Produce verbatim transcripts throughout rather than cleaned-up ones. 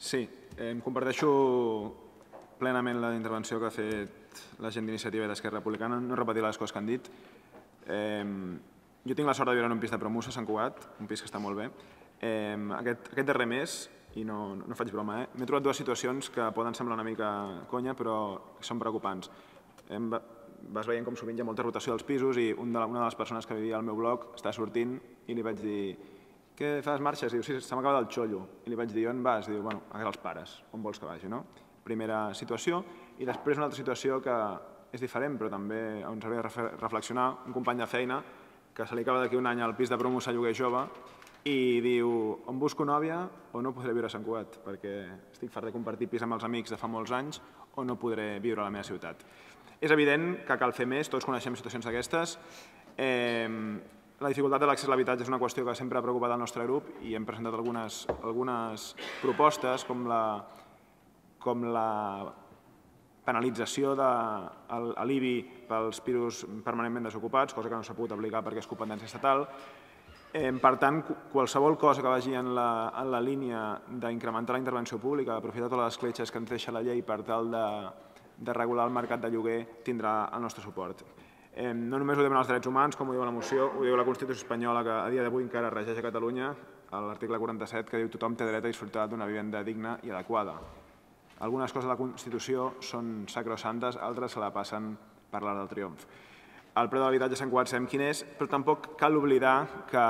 Sí, em comparteixo plenament la intervenció que ha fet la gent d'Iniciativa i d'Esquerra Republicana. No repetir les coses que han dit. Jo tinc la sort de viure en un pis de Promusa, a Sant Cugat, un pis que està molt bé. Aquest darrer mes, i no faig broma, m'he trobat dues situacions que poden semblar una mica conya, però són preocupants. Vas veient com sovint hi ha molta rotació dels pisos i una de les persones que vivia al meu bloc està sortint i li vaig dir: què fas, marxes? Diu: sí, se m'acaba del xollo. I li vaig dir: on vas? Diu: bueno, a casa dels pares, on vols que vagi, no? Primera situació. I després una altra situació que és diferent, però també ens hauria de reflexionar, un company de feina que se li acaba d'aquí un any al pis de Promusa lloguer jove i diu: on busco nòvia o no podré viure a Sant Cugat, perquè estic fart de compartir pis amb els amics de fa molts anys o no podré viure a la meva ciutat. És evident que cal fer més, tots coneixem situacions d'aquestes. La dificultat de l'accés a l'habitatge és una qüestió que sempre ha preocupat el nostre grup i hem presentat algunes propostes com la penalització de l'I B I pels pisos permanentment desocupats, cosa que no s'ha pogut aplicar perquè és competència estatal. Per tant, qualsevol cosa que vagi en la línia d'incrementar la intervenció pública, d'aprofitar totes les escletxes que ens deixa la llei per tal de regular el mercat de lloguer, tindrà el nostre suport. No només ho diuen els drets humans, com ho diu la moció, ho diu la Constitució espanyola, que a dia d'avui encara regeix a Catalunya, a l'article quaranta-set, que diu: tothom té dret a disfrutar d'una vivenda digna i adequada. Algunes coses de la Constitució són sacrosantes, altres se la passen per l'Arc del Triomf. El preu de l'habitatge a Sant Cugat sabem quin és, però tampoc cal oblidar que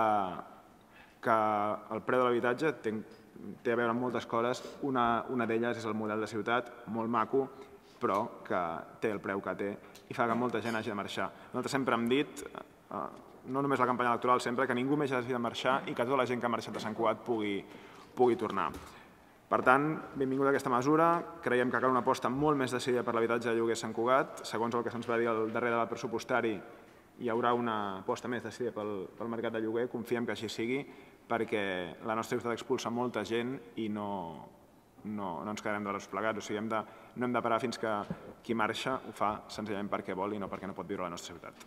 el preu de l'habitatge té a veure amb moltes coses. Una d'elles és el model de ciutat, molt maco, però que té el preu que té i fa que molta gent hagi de marxar. Nosaltres sempre hem dit, no només la campanya electoral, sempre, que ningú més hagi de marxar i que tota la gent que ha marxat de Sant Cugat pugui tornar. Per tant, benvinguda aquesta mesura. Creiem que cal una aposta molt més decidida per l'habitatge de lloguer a Sant Cugat. Segons el que se'ns va dir al darrer debat pressupostari, hi haurà una aposta més decidida pel mercat de lloguer. Confiem que així sigui, perquè la nostra ciutat expulsa molta gent i no ens quedarem de braços plegats. O sigui, no hem de parar fins que qui marxa ho fa senzillament perquè vol i no perquè no pot viure a la nostra ciutat.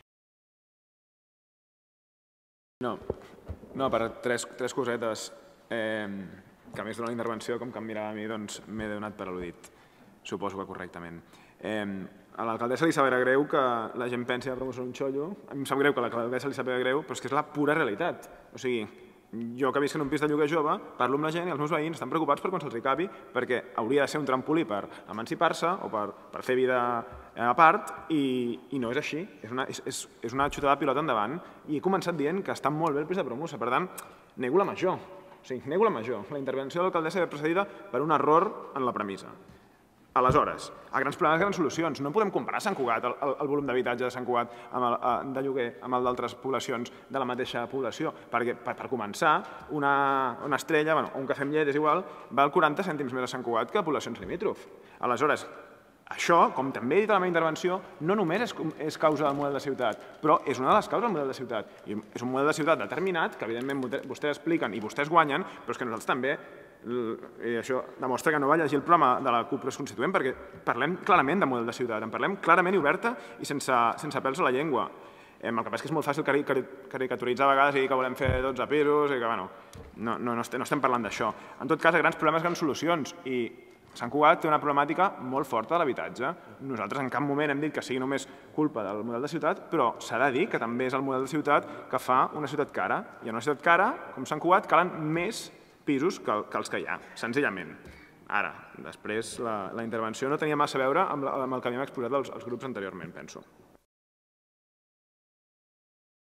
No, per tres cosetes que a més d'una intervenció, com que em mirava a mi, doncs m'he donat per al·ludit, suposo que correctament. A l'alcaldessa li sap greu que la gent pensi que Promusa és un xollo. A mi em sap greu que a l'alcaldessa li sap greu, però és que és la pura realitat. O sigui, jo que visc en un pis de lloguer jove, parlo amb la gent i els meus veïns estan preocupats per quan se'ls acabi, perquè hauria de ser un trampolí per emancipar-se o per fer vida a part, i no és així. És una xutada de pilota endavant. I he començat dient que està molt bé el pis de Promusa. Per tant, nego la major. O sigui, nego la major. La intervenció de l'alcaldessa ve precedida per un error en la premissa. Aleshores, a grans problemes, grans solucions. No podem comparar Sant Cugat, el volum d'habitatge de Sant Cugat de lloguer, amb el d'altres poblacions de la mateixa població. Perquè, per començar, una estrella, o un cafè amb llet, és igual, val quaranta cèntims més a Sant Cugat que a poblacions limítrof. Aleshores, això, com també he dit a la meva intervenció, no només és causa del model de ciutat, però és una de les causes del model de ciutat. És un model de ciutat determinat, que evidentment vostès expliquen i vostès guanyen, però és que nosaltres també, i això demostra que no va llegir el programa de la CUP Constituent, perquè parlem clarament de model de ciutat, en parlem clarament i oberta i sense pèls a la llengua. El que passa és que és molt fàcil caricaturitzar a vegades i dir que volem fer dotze pisos i que, bueno, no estem parlant d'això. En tot cas, a grans problemes, grans solucions. I Sant Cugat té una problemàtica molt forta de l'habitatge. Nosaltres en cap moment hem dit que sigui només culpa del model de ciutat, però s'ha de dir que també és el model de ciutat que fa una ciutat cara. I en una ciutat cara, com Sant Cugat, calen més pisos que els que hi ha, senzillament. Ara, després, la intervenció no tenia massa a veure amb el que havíem exposat els grups anteriorment, penso.